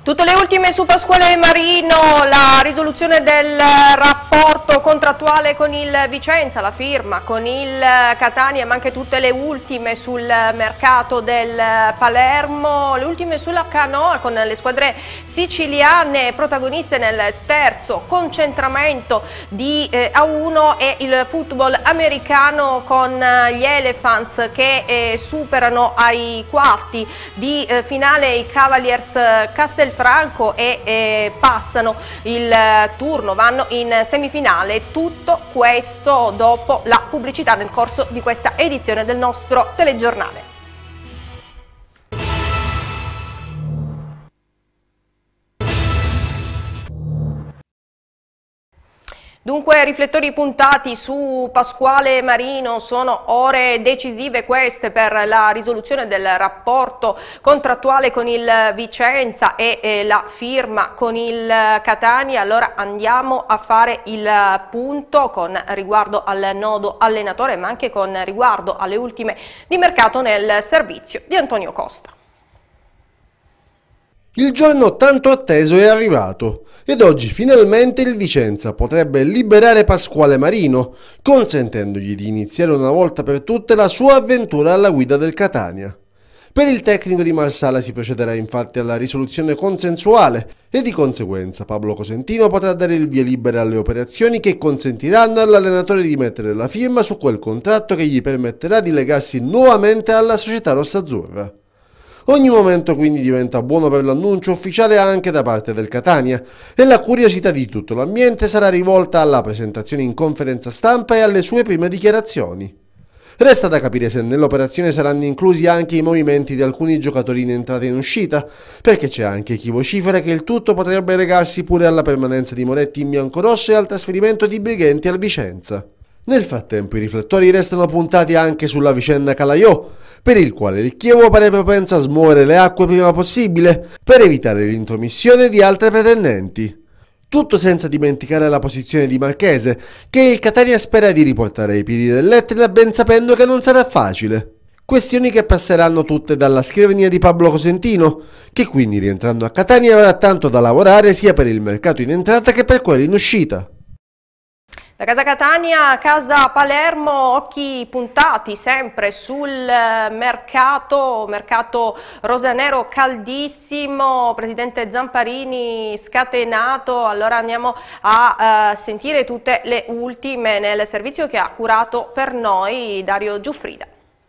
Tutte le ultime su Pasquale Marino, la risoluzione del rapporto contrattuale con il Vicenza, la firma con il Catania, ma anche tutte le ultime sul mercato del Palermo, le ultime sulla canoa con le squadre siciliane protagoniste nel terzo concentramento di A1 e il football americano con gli Elephants che superano ai quarti di finale i Cavaliers Castelfranco e passano il turno, vanno in semifinale. Tutto questo dopo la pubblicità nel corso di questa edizione del nostro telegiornale. Dunque, riflettori puntati su Pasquale Marino, sono ore decisive queste per la risoluzione del rapporto contrattuale con il Vicenza e la firma con il Catania. Allora andiamo a fare il punto con riguardo al nodo allenatore, ma anche con riguardo alle ultime di mercato nel servizio di Antonio Costa. Il giorno tanto atteso è arrivato ed oggi finalmente il Vicenza potrebbe liberare Pasquale Marino, consentendogli di iniziare una volta per tutte la sua avventura alla guida del Catania. Per il tecnico di Marsala si procederà infatti alla risoluzione consensuale e di conseguenza Pablo Cosentino potrà dare il via libera alle operazioni che consentiranno all'allenatore di mettere la firma su quel contratto che gli permetterà di legarsi nuovamente alla società rossazzurra. Ogni momento quindi diventa buono per l'annuncio ufficiale anche da parte del Catania e la curiosità di tutto l'ambiente sarà rivolta alla presentazione in conferenza stampa e alle sue prime dichiarazioni. Resta da capire se nell'operazione saranno inclusi anche i movimenti di alcuni giocatori in entrata e in uscita, perché c'è anche chi vocifera che il tutto potrebbe legarsi pure alla permanenza di Moretti in biancorosso e al trasferimento di Brighenti al Vicenza. Nel frattempo i riflettori restano puntati anche sulla vicenda Calaiò, per il quale il Chievo pare propenso a smuovere le acque prima possibile per evitare l'intromissione di altre pretendenti. Tutto senza dimenticare la posizione di Marchese, che il Catania spera di riportare ai piedi dell'Etna ben sapendo che non sarà facile. Questioni che passeranno tutte dalla scrivania di Pablo Cosentino, che quindi rientrando a Catania avrà tanto da lavorare sia per il mercato in entrata che per quello in uscita. Da casa Catania a casa Palermo, occhi puntati sempre sul mercato rosanero caldissimo, presidente Zamparini scatenato. Allora andiamo a sentire tutte le ultime nel servizio che ha curato per noi Dario Giuffrida.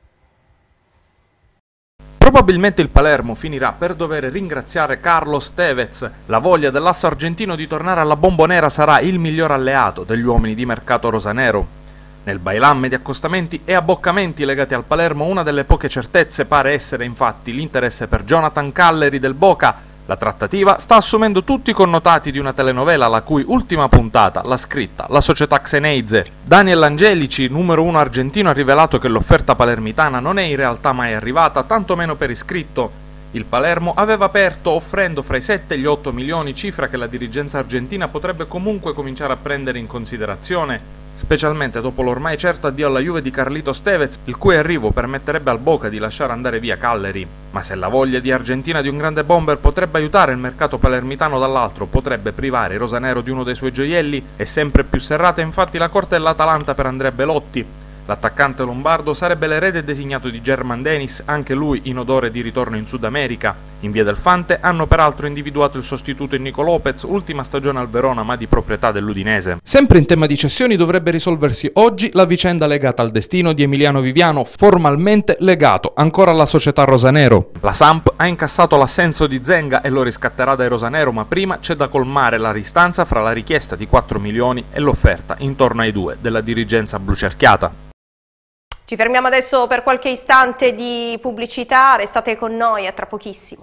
Probabilmente il Palermo finirà per dover ringraziare Carlos Tevez. La voglia dell'asso argentino di tornare alla Bombonera sarà il miglior alleato degli uomini di mercato rosanero. Nel bailamme di accostamenti e abboccamenti legati al Palermo una delle poche certezze pare essere infatti l'interesse per Jonathan Calleri del Boca. La trattativa sta assumendo tutti i connotati di una telenovela la cui ultima puntata l'ha scritta la società Xeneize. Daniel Angelici, numero 1 argentino, ha rivelato che l'offerta palermitana non è in realtà mai arrivata, tantomeno per iscritto. Il Palermo aveva aperto offrendo fra i 7 e gli 8 milioni, cifra che la dirigenza argentina potrebbe comunque cominciare a prendere in considerazione, specialmente dopo l'ormai certo addio alla Juve di Carlitos Tevez, il cui arrivo permetterebbe al Boca di lasciare andare via Calleri. Ma se la voglia di Argentina di un grande bomber potrebbe aiutare il mercato palermitano, dall'altro potrebbe privare il rosanero di uno dei suoi gioielli. È sempre più serrata infatti la corte dell'Atalanta per Andrea Belotti. L'attaccante lombardo sarebbe l'erede designato di German Dennis, anche lui in odore di ritorno in Sud America. In via del Fante hanno peraltro individuato il sostituto in Nico Lopez, ultima stagione al Verona ma di proprietà dell'Udinese. Sempre in tema di cessioni dovrebbe risolversi oggi la vicenda legata al destino di Emiliano Viviano, formalmente legato ancora alla società rosanero. La Samp ha incassato l'assenso di Zenga e lo riscatterà dai rosanero, ma prima c'è da colmare la distanza fra la richiesta di 4 milioni e l'offerta intorno ai 2 della dirigenza blucerchiata. Ci fermiamo adesso per qualche istante di pubblicità, restate con noi, a tra pochissimo.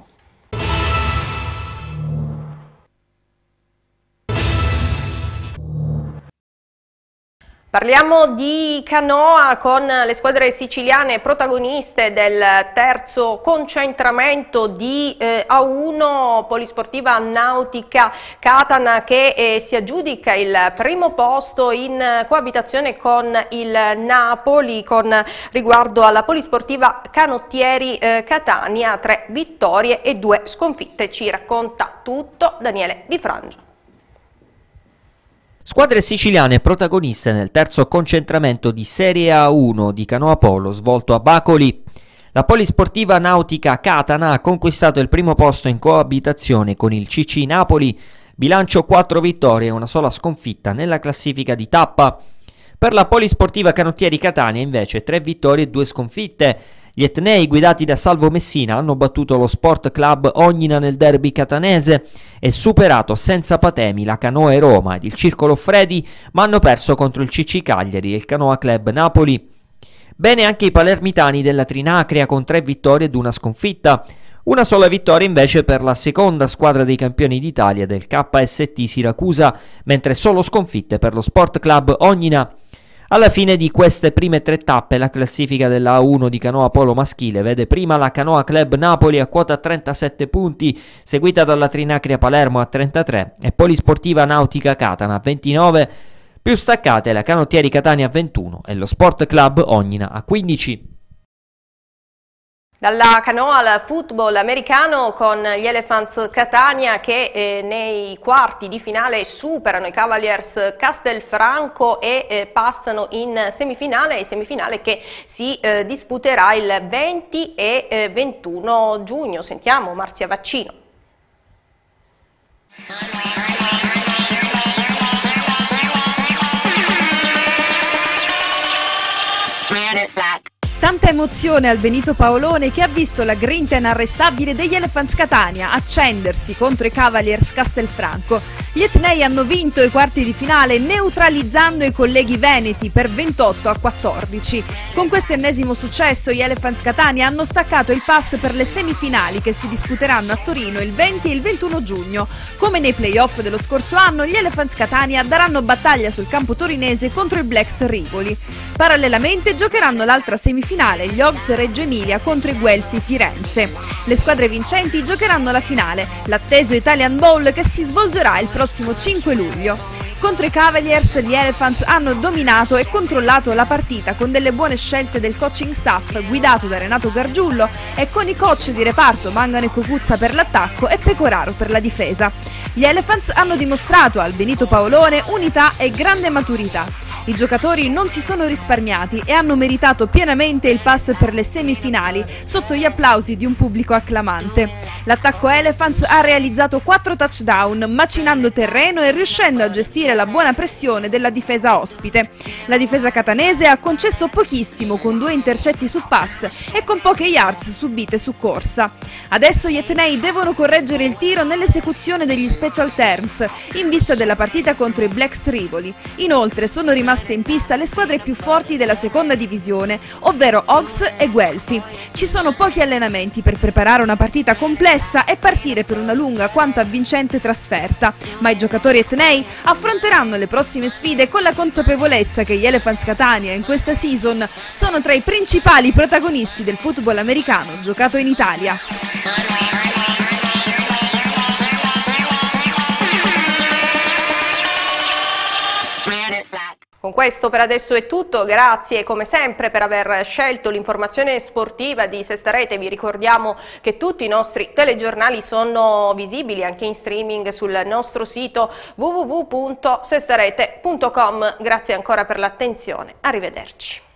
Parliamo di canoa con le squadre siciliane protagoniste del terzo concentramento di A1 Polisportiva Nautica Catana che si aggiudica il primo posto in coabitazione con il Napoli con riguardo alla Polisportiva Canottieri Catania, 3 vittorie e 2 sconfitte. Ci racconta tutto Daniele Di Frangio. Squadre siciliane protagoniste nel terzo concentramento di Serie A1 di canoa polo svolto a Bacoli. La Polisportiva Nautica Catana ha conquistato il primo posto in coabitazione con il CC Napoli, bilancio 4 vittorie e una sola sconfitta nella classifica di tappa. Per la Polisportiva Canottieri Catania invece 3 vittorie e 2 sconfitte. Gli etnei guidati da Salvo Messina hanno battuto lo Sport Club Ognina nel derby catanese e superato senza patemi la Canoe Roma ed il Circolo Fredi, ma hanno perso contro il CC Cagliari e il Canoa Club Napoli. Bene anche i palermitani della Trinacria con 3 vittorie ed una sconfitta. Una sola vittoria invece per la seconda squadra dei campioni d'Italia del KST Siracusa, mentre solo sconfitte per lo Sport Club Ognina. Alla fine di queste prime 3 tappe la classifica della A1 di canoa polo maschile vede prima la Canoa Club Napoli a quota 37 punti, seguita dalla Trinacria Palermo a 33 e Polisportiva Nautica Catana a 29, più staccate la Canottieri Catania a 21 e lo Sport Club Ognina a 15. Dalla canoa al football americano con gli Elephants Catania che nei quarti di finale superano i Cavaliers Castelfranco e passano in semifinale che si disputerà il 20 e 21 giugno. Sentiamo Marzia Vaccino. Tanta emozione al Benito Paolone che ha visto la grinta inarrestabile degli Elephants Catania accendersi contro i Cavaliers Castelfranco. Gli etnei hanno vinto i quarti di finale neutralizzando i colleghi veneti per 28-14. Con questo ennesimo successo gli Elephants Catania hanno staccato il pass per le semifinali che si disputeranno a Torino il 20 e il 21 giugno. Come nei playoff dello scorso anno, gli Elephants Catania daranno battaglia sul campo torinese contro il Blacks Rivoli. Parallelamente giocheranno l'altra semifinale, gli Hogs Reggio Emilia contro i Guelfi Firenze. Le squadre vincenti giocheranno la finale, l'atteso Italian Bowl che si svolgerà il prossimo 5 luglio. Contro i Cavaliers gli Elephants hanno dominato e controllato la partita con delle buone scelte del coaching staff guidato da Renato Gargiullo e con i coach di reparto Mangano e Cocuzza per l'attacco e Pecoraro per la difesa. Gli Elephants hanno dimostrato al Benito Paolone unità e grande maturità. I giocatori non si sono risparmiati e hanno meritato pienamente il pass per le semifinali sotto gli applausi di un pubblico acclamante. L'attacco Elephants ha realizzato 4 touchdown, macinando terreno e riuscendo a gestire la buona pressione della difesa ospite. La difesa catanese ha concesso pochissimo con 2 intercetti su pass e con poche yards subite su corsa. Adesso gli etnei devono correggere il tiro nell'esecuzione degli special terms in vista della partita contro i Blacks Rivoli. Inoltre sono rimaste in pista le squadre più forti della seconda divisione, ovvero Hogs e Guelfi. Ci sono pochi allenamenti per preparare una partita complessa e partire per una lunga quanto avvincente trasferta, ma i giocatori etnei affronteranno le prossime sfide con la consapevolezza che gli Elephants Catania in questa season sono tra i principali protagonisti del football americano giocato in Italia. Con questo per adesso è tutto, grazie come sempre per aver scelto l'informazione sportiva di Sestarete. Vi ricordiamo che tutti i nostri telegiornali sono visibili anche in streaming sul nostro sito www.sestarete.com. Grazie ancora per l'attenzione, arrivederci.